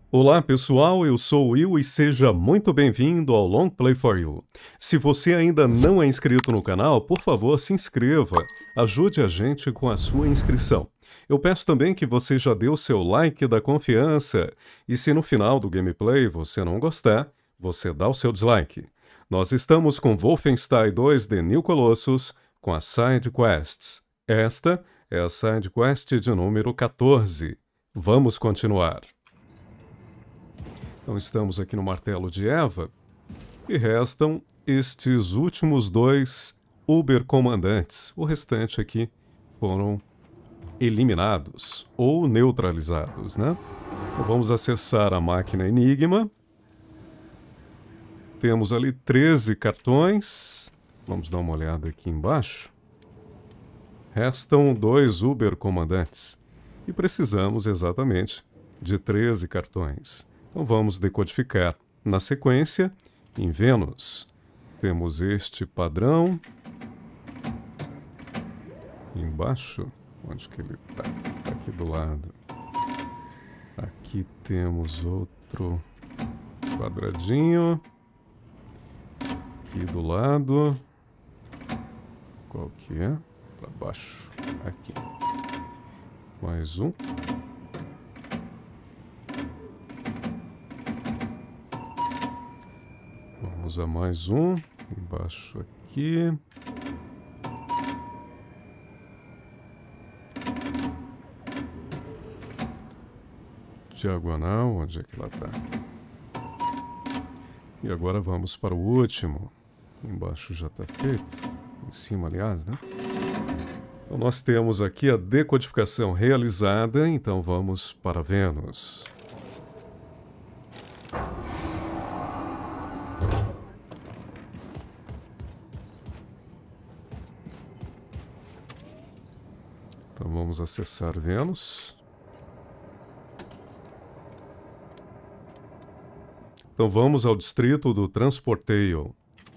Olá pessoal, eu sou o Will e seja muito bem-vindo ao Long Play for You. Se você ainda não é inscrito no canal, por favor se inscreva, ajude a gente com a sua inscrição. Eu peço também que você já dê o seu like da confiança e se no final do gameplay você não gostar, você dá o seu dislike. Nós estamos com Wolfenstein 2 The New Colossus com as Side Quests. Esta é a Side Quest de número 14. Vamos continuar. Então estamos aqui no Martelo de Eva e restam estes últimos dois Uber-comandantes. O restante aqui foram eliminados ou neutralizados, né? Então vamos acessar a máquina Enigma. Temos ali 13 cartões. Vamos dar uma olhada aqui embaixo. Restam 2 Uber-comandantes e precisamos exatamente de 13 cartões. Então vamos decodificar. Na sequência, em Vênus, temos este padrão. Embaixo, onde que ele está? Tá aqui do lado. Aqui temos outro quadradinho. Aqui do lado. Qual que é? Para baixo. Aqui. Mais um. Vamos a mais um. Embaixo aqui. Diagonal, onde é que ela está? E agora vamos para o último. Embaixo já está feito. Em cima, aliás, né? Então nós temos aqui a decodificação realizada. Então vamos para Vênus. Então vamos acessar Vênus. Então vamos ao distrito do Transporteio.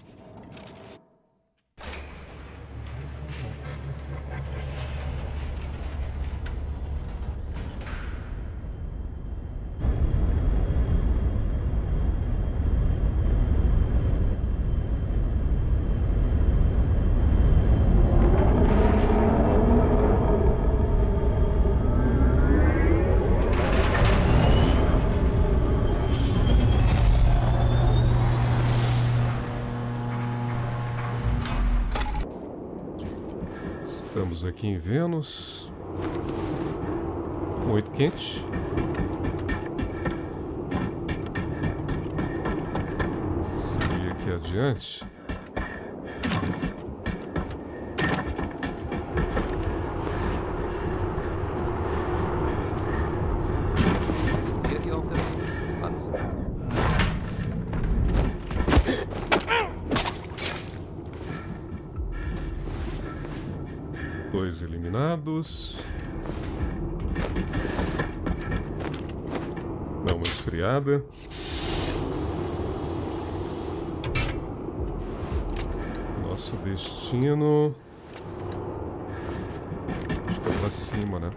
Estamos aqui em Vênus. Muito quente. Seguir aqui adiante. Dois eliminados. Dá uma esfriada. Nosso destino. Acho que é pra cima, né?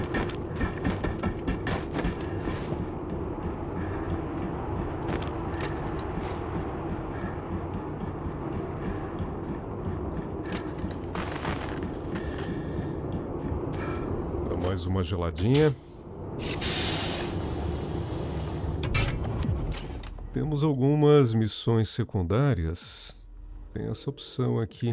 Mais uma geladinha. Temos algumas missões secundárias. Tem essa opção aqui.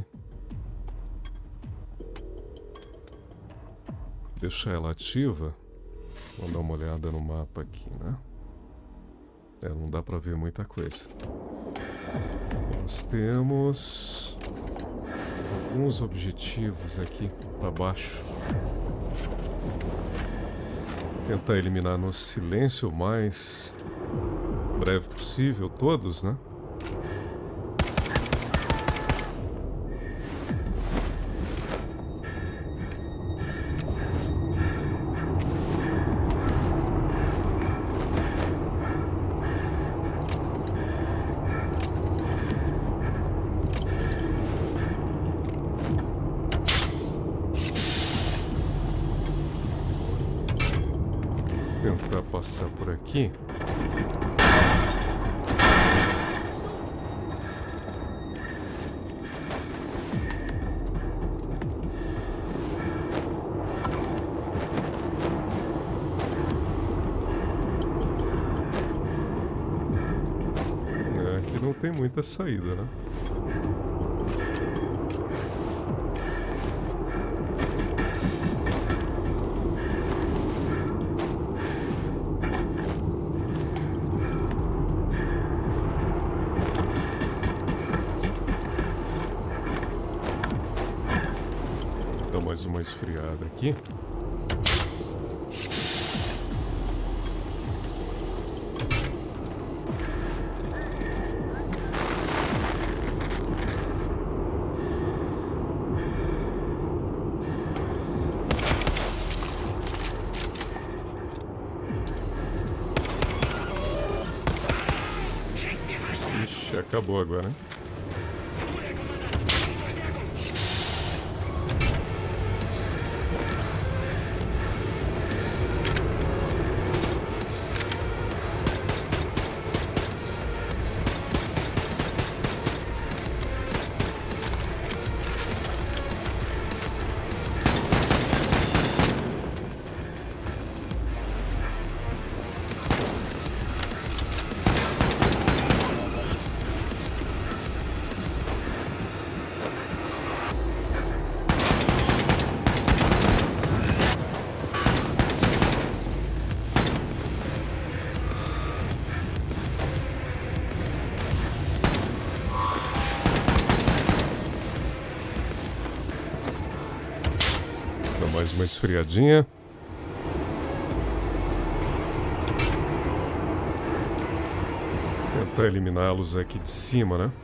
Deixar ela ativa. Vamos dar uma olhada no mapa aqui, né? Não dá pra ver muita coisa. Nós temos alguns objetivos aqui para baixo. Tentar eliminar no silêncio o mais breve possível, todos, né? Tentar passar por aqui. não tem muita saída, né? Dá mais uma esfriada aqui. Ixi, acabou agora, hein? Mais uma esfriadinha. Tentar eliminá-los aqui de cima, né?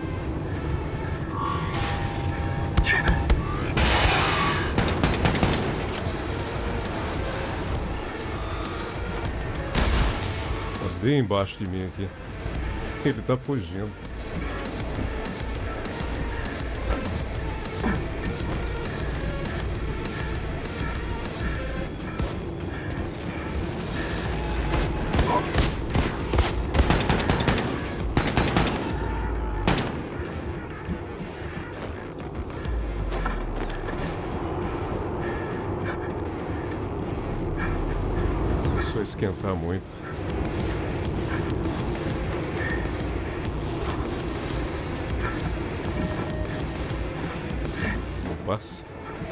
Tá bem embaixo de mim aqui. Ele tá fugindo. Começou a esquentar muito. Não passa.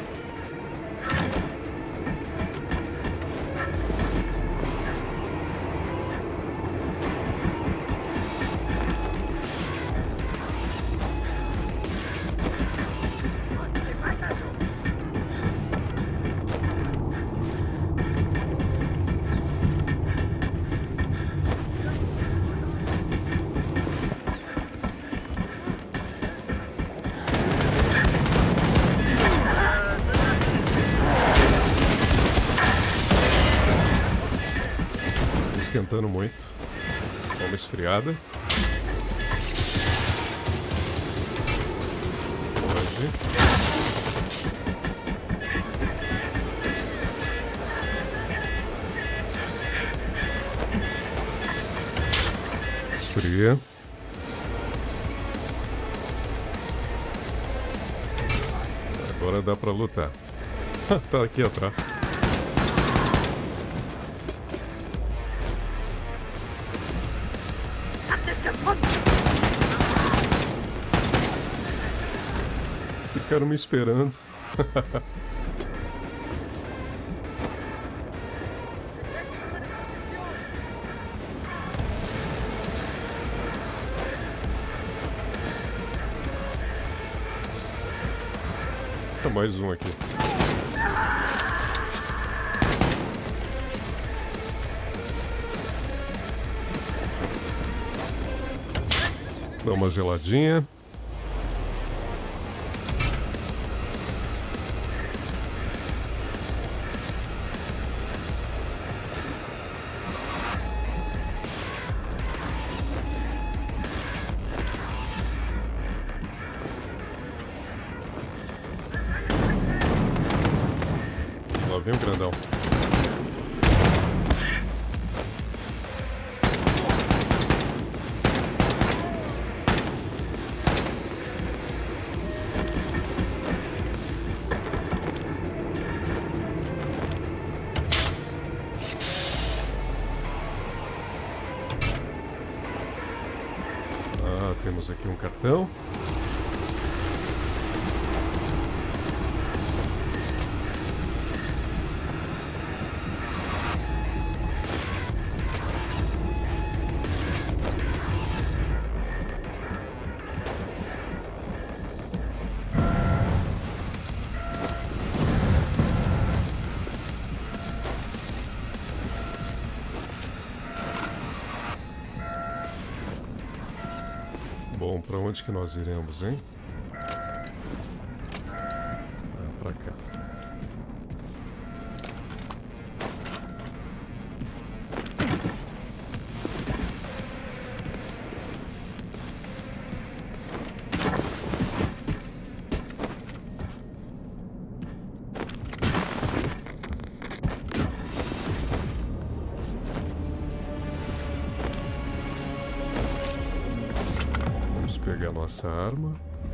Esquentando muito. Dá uma esfriada. Pode. Esfria. Agora dá pra lutar. Tá aqui atrás. Ficaram me esperando. Tá mais um aqui. Dá uma geladinha. Lá vem o grandão. Temos aqui um cartão. Bom, pra onde que nós iremos, hein? Pra cá. Pegar nossa arma.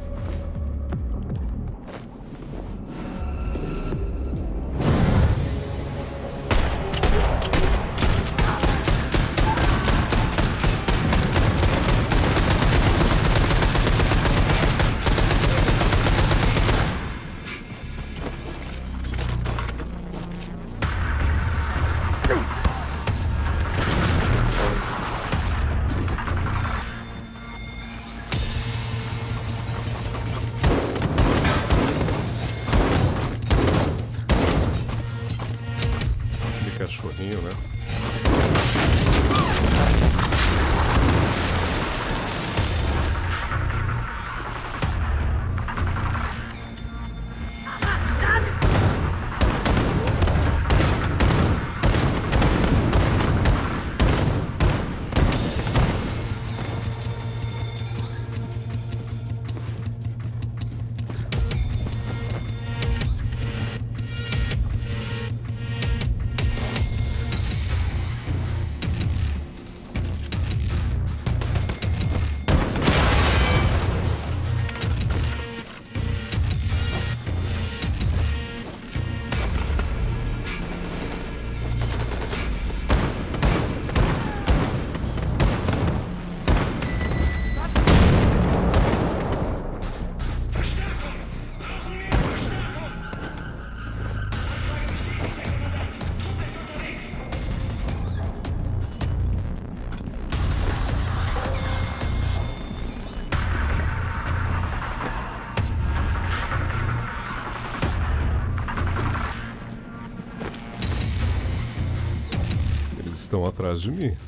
Cachorrinho, né? Estão atrás de mim.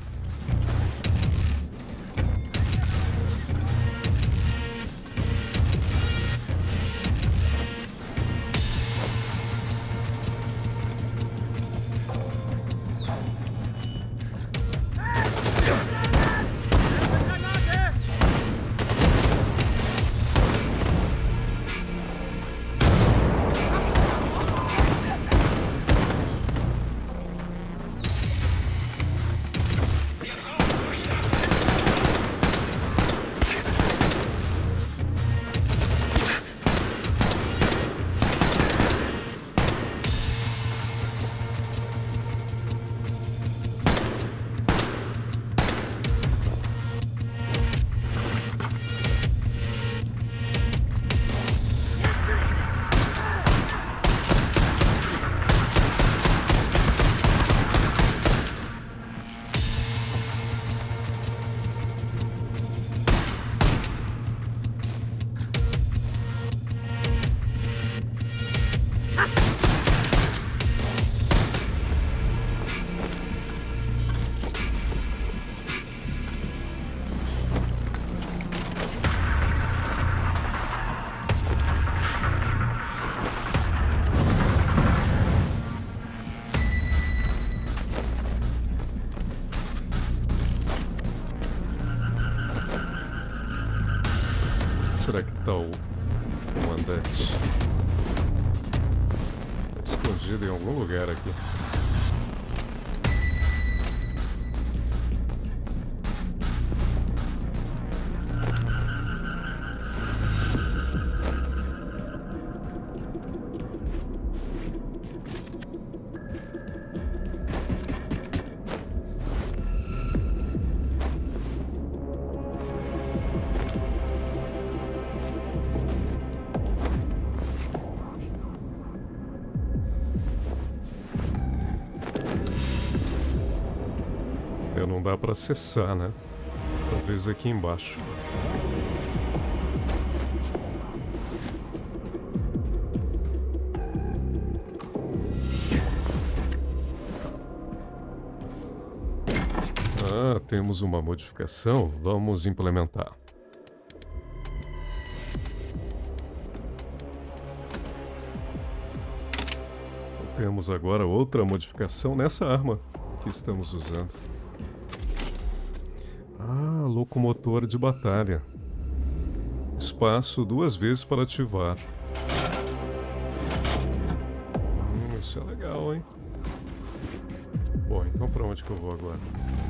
Será que tá o comandante? Tá escondido em algum lugar aqui. não dá para acessar, né? Talvez aqui embaixo. Ah, temos uma modificação. Vamos implementar. Temos agora outra modificação nessa arma que estamos usando. Ah, locomotor de batalha. Espaço 2 vezes para ativar. Isso é legal, hein? Bom, então para onde que eu vou agora?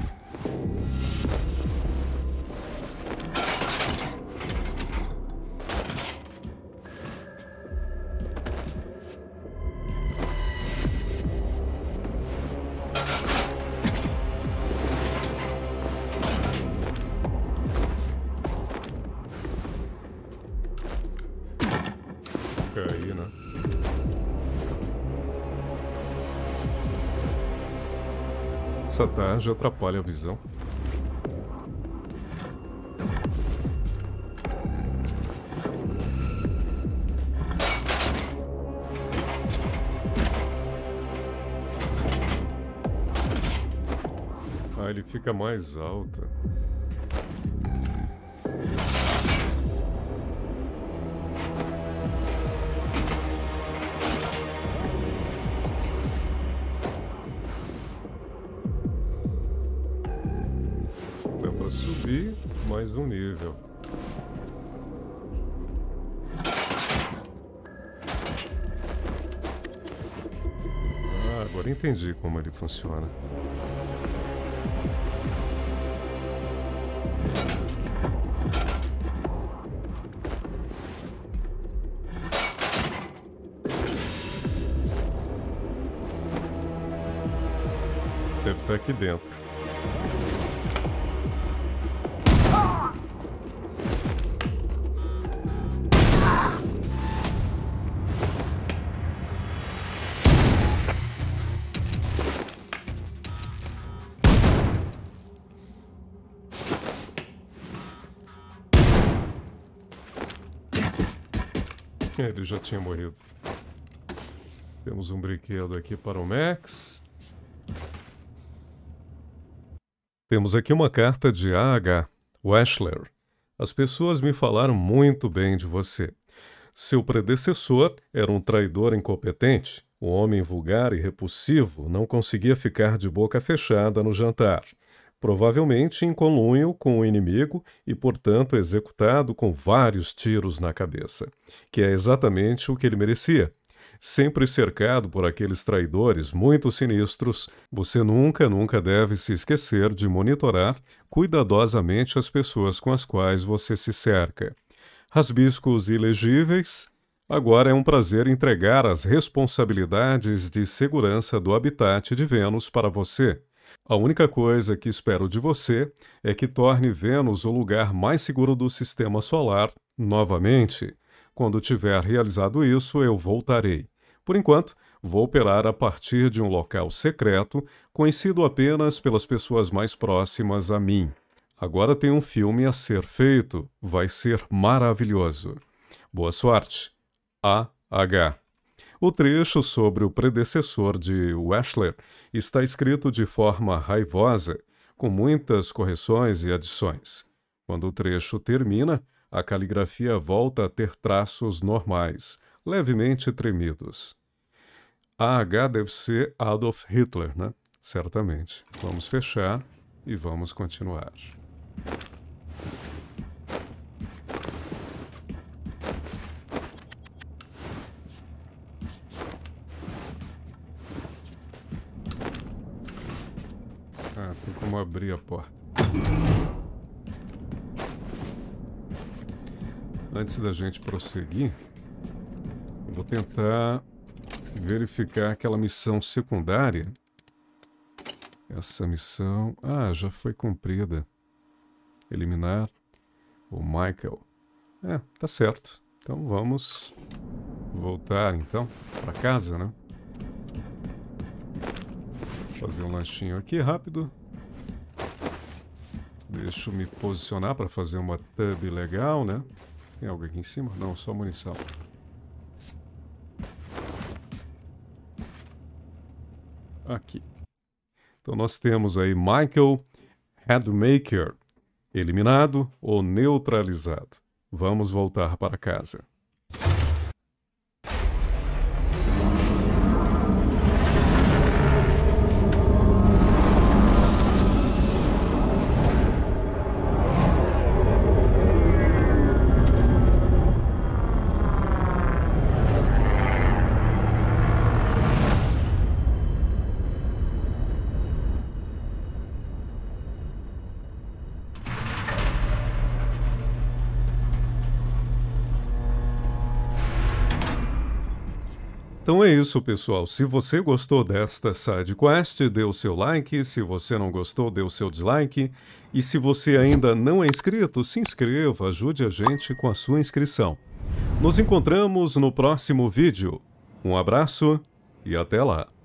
Aí, né? Essa tarde atrapalha a visão. Ah, ele fica mais alto. Subir mais um nível. Ah, agora entendi como ele funciona. Deve estar aqui dentro. Ele já tinha morrido. Temos um brinquedo aqui para o Max. Temos aqui uma carta de A.H. Wechsler. As pessoas me falaram muito bem de você. Seu predecessor era um traidor incompetente. Um homem vulgar e repulsivo não conseguia ficar de boca fechada no jantar. Provavelmente em conluio com o inimigo e, portanto, executado com vários tiros na cabeça, que é exatamente o que ele merecia. Sempre cercado por aqueles traidores muito sinistros, você nunca deve se esquecer de monitorar cuidadosamente as pessoas com as quais você se cerca. Rasbiscos ilegíveis. Agora é um prazer entregar as responsabilidades de segurança do habitat de Vênus para você. A única coisa que espero de você é que torne Vênus o lugar mais seguro do sistema solar novamente. Quando tiver realizado isso, eu voltarei. Por enquanto, vou operar a partir de um local secreto, conhecido apenas pelas pessoas mais próximas a mim. Agora tem um filme a ser feito. Vai ser maravilhoso. Boa sorte. A.H. O trecho sobre o predecessor de Wechsler está escrito de forma raivosa, com muitas correções e adições. Quando o trecho termina, a caligrafia volta a ter traços normais, levemente tremidos. A.H. deve ser Adolf Hitler, né? Certamente. Vamos fechar e vamos continuar. Ah, tem como abrir a porta. Antes da gente prosseguir, eu vou tentar verificar aquela missão secundária. Essa missão... Ah, já foi cumprida. Eliminar o Michael. É, tá certo. Então vamos voltar, então, para casa, né? Fazer um lanchinho aqui rápido. Deixa eu me posicionar para fazer uma tub legal, né? Tem algo aqui em cima? Não, só munição. Aqui. Então nós temos aí Michael Headmaker, eliminado ou neutralizado. Vamos voltar para casa. Então é isso, pessoal. Se você gostou desta side quest, dê o seu like. Se você não gostou, dê o seu dislike. E se você ainda não é inscrito, se inscreva, ajude a gente com a sua inscrição. Nos encontramos no próximo vídeo. Um abraço e até lá!